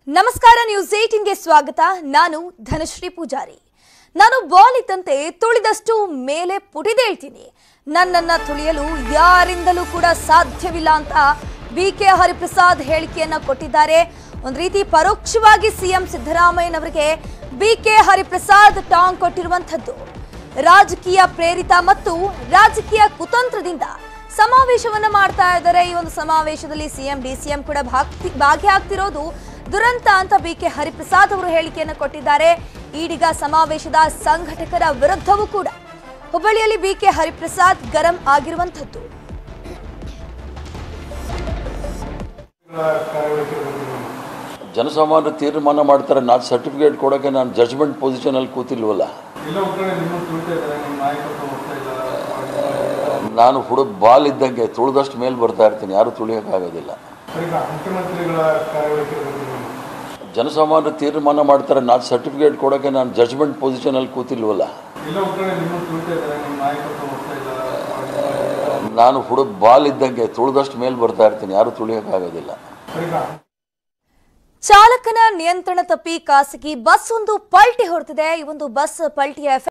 ನಮಸ್ಕಾರ ನ್ಯೂಸ್ 18 ಗೆ ಸ್ವಾಗತ. ನಾನು ಧನಶ್ರೀ ಪೂಜಾರಿ. ನಾನು ಬಾಲ್ ಇದ್ದಂತೆ ತುಳಿದಷ್ಟು ಮೇಲೆ ಪುಟಿದೇಳ್ತೀನಿ. ನನ್ನನ್ನ ತುಳಿಯಲು ಯಾರಿಂದಲೂ ಕೂಡ ಸಾಧ್ಯವಿಲ್ಲ ಅಂತ ಬಿಕೆ ಹರಿಪ್ರಸಾದ್ ಹೇಳಿಕೆಯನ್ನ ಕೊಟ್ಟಿದ್ದಾರೆ. ಒಂದು ರೀತಿ ಪರೋಕ್ಷವಾಗಿ ಸಿಎಂ ಸಿದ್ದರಾಮಯ್ಯನವರಿಗೆ ಬಿಕೆ ಹರಿಪ್ರಸಾದ್ ಟಾಂಗ್ ಕೊಟ್ಟಿರುವಂತದ್ದು. ರಾಜಕೀಯ ಪ್ರೇರಿತ ಮತ್ತು ರಾಜಕೀಯ ಕುತಂತ್ರದಿಂದ ಸಮಾವೇಶವನ್ನ ಮಾಡ್ತಾ ಇದ್ದಾರೆ. ಈ ಒಂದು ಸಮಾವೇಶದಲ್ಲಿ ಸಿಎಂ ಡಿಸಿಎಂ ಕೂಡ ಭಾಗಿಯಾಗ್ತಿರೋದು ದುರಂತ ಅಂತ ಬಿಕೆ ಹರಿಪ್ರಸಾದ್ ಅವರು ಹೇಳಿಕೆಯನ್ನು ಕೊಟ್ಟಿದ್ದಾರೆ. ಈಡಿಗ ಸಮಾವೇಶದ ಸಂಘಟಕರ ವಿರುದ್ಧವೂ ಕೂಡ ಹುಬ್ಬಳ್ಳಿಯಲ್ಲಿ ಬಿಕೆ ಹರಿಪ್ರಸಾದ್ ಗರಂ ಆಗಿರುವಂತದ್ದು. ಜನಸಾಮಾನ್ಯರು ತೀರ್ಮಾನ ಮಾಡ್ತಾರೆ. ನಾನು ಸರ್ಟಿಫಿಕೇಟ್ ಕೊಡೋಕ್ಕೆ ನಾನು ಜಡ್ಜ್ಮೆಂಟ್ ಪೊಸಿಷನಲ್ಲಿ ಕೂತಿಲ್ವಲ್ಲ. ನಾನು ಬಾಲ್ ಇದ್ದಂಗೆ ತುಳಿದಷ್ಟು ಮೇಲೆ ಬರ್ತಾ ಇರ್ತೀನಿ, ಯಾರು ತುಳಿಯೋಕ್ಕಾಗೋದಿಲ್ಲ. ಜನಸಾಮಾನ್ಯರು ತೀರ್ಮಾನ ಮಾಡ್ತಾರೆ. ನಾನು ಸರ್ಟಿಫಿಕೇಟ್ ಕೊಡೋಕ್ಕೆ ನಾನು ಜಡ್ಜ್ಮೆಂಟ್ ಪೊಸಿಷನಲ್ಲಿ ಕೂತಿಲ್ವಲ್ಲ. ನಾನು ಬಾಲ್ ಇದ್ದಂಗೆ ತುಳಿದಷ್ಟು ಮೇಲೆ ಬರ್ತಾ ಇರ್ತೀನಿ, ಯಾರು ತುಳಿಯೋಕ್ಕಾಗೋದಿಲ್ಲ. ಚಾಲಕನ ನಿಯಂತ್ರಣ ತಪ್ಪಿ ಖಾಸಗಿ ಬಸ್ ಒಂದು ಪಲ್ಟಿ ಹೊಡೆದಿದೆ. ಈ ಒಂದು ಬಸ್ ಪಲ್ಟಿಯ